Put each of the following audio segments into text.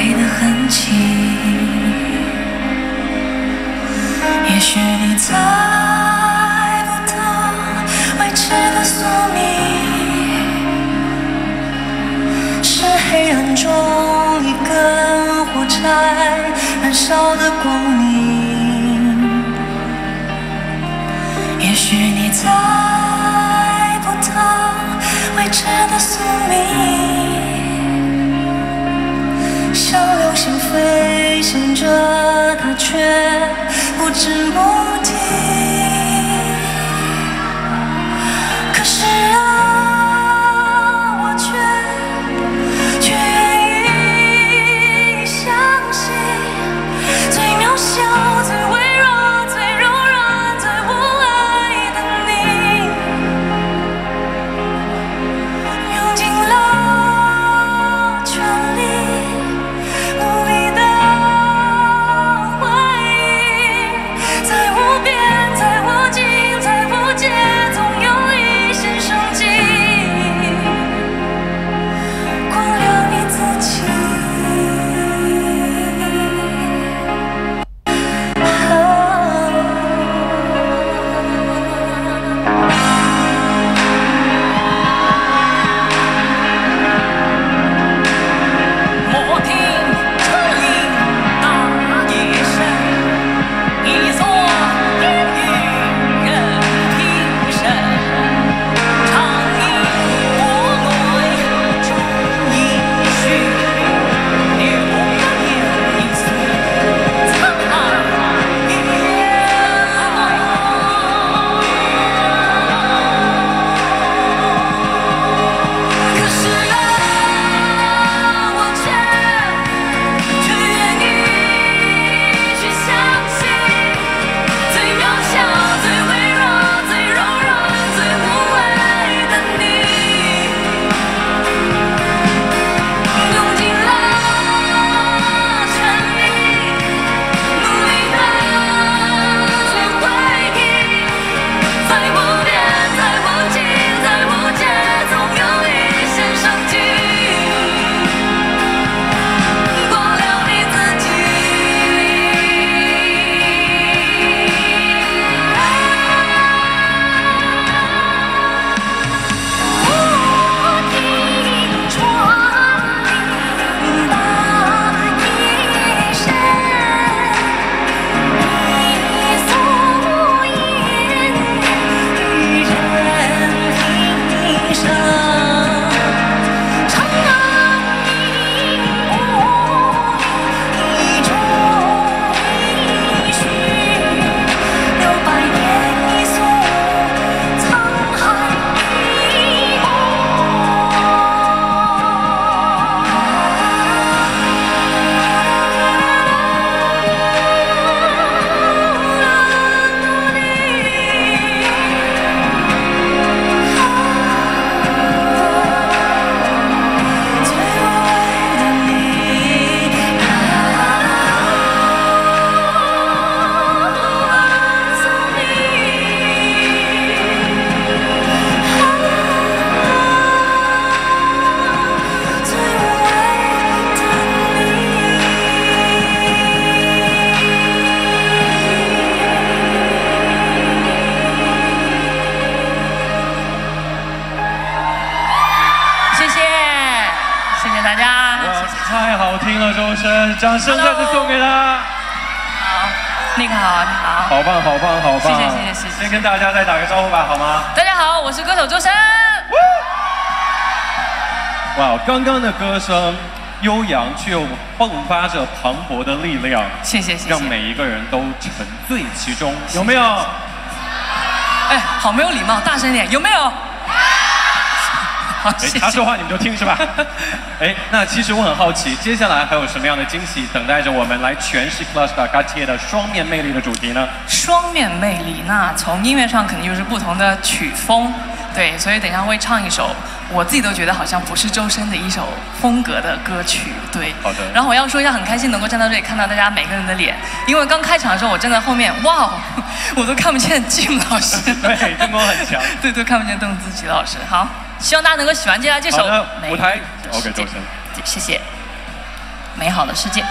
飞得很轻。也许你猜不到未知的宿命，是黑暗中一根火柴燃烧的光明。也许你猜不到未知的宿命，像流星飞行着，它却不知目的。可是啊，我却愿意相信，最渺小、最微弱、最柔软、最无爱的你，用尽了全力，努力的回应，在无边，在无尽，在无界，总有一线生机，光亮你自己。莫听车铃大夜深，一座烟雨任平生。长吟我泪终一绪，流年一宿沧海一可是啊，我却愿意去相信，最渺小、最微弱、最柔软、最无畏的你，用尽了全力，努力的去回应，在无边，在无尽，在无界，总有一线生机，光亮你自己。我听窗棂大一声，一宿烟雨任平生。长吟我一终一绪，留百年一宿沧海一最无畏的你，宿命，最无畏的谢谢，谢谢大家。 哇，太好听了，周深，掌声再次送给他。 好，那个好，你好。 好棒，好棒，好棒！ 谢谢谢谢谢谢先跟大家再打个招呼吧，好吗？ 大家好，我是歌手周深。 哇，刚刚的歌声悠扬却又迸发着磅礴的力量， 谢谢谢谢。 让每一个人都沉醉其中，有没有？ 哎，好没有礼貌，大声点，有没有？好，谢谢。 他说话你们就听是吧？哎，那其实我很好奇，接下来还有什么样的惊喜等待着我们来诠释 Clash Cartier 的双面魅力的主题呢？ 双面魅力，那从音乐上肯定就是不同的曲风，对，所以等一下会唱一首我自己都觉得好像不是周深的一首风格的歌曲，对。 好的。 然后我要说一下，很开心能够站到这里看到大家每个人的脸，因为刚开场的时候我站在后面，哇，我都看不见靳老师。 对，灯光很强。 对，都看不见邓紫棋老师。好，希望大家能够喜欢接下来这首。 好的， 美舞台的世 OK， 界周深。 谢谢。 美好的世界。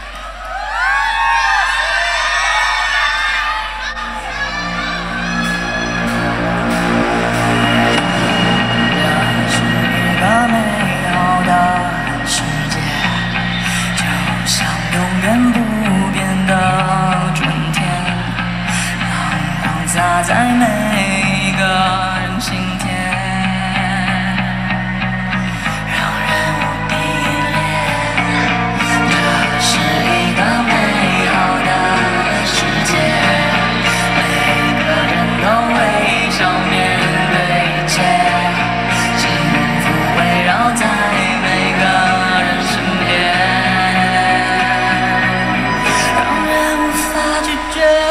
洒在每一个人心田，让人无比依恋。这是一个美好的世界，每个人都微笑面对一切，幸福围绕在每个人身边，让人无法拒绝。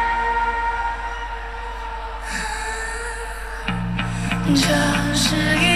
这是一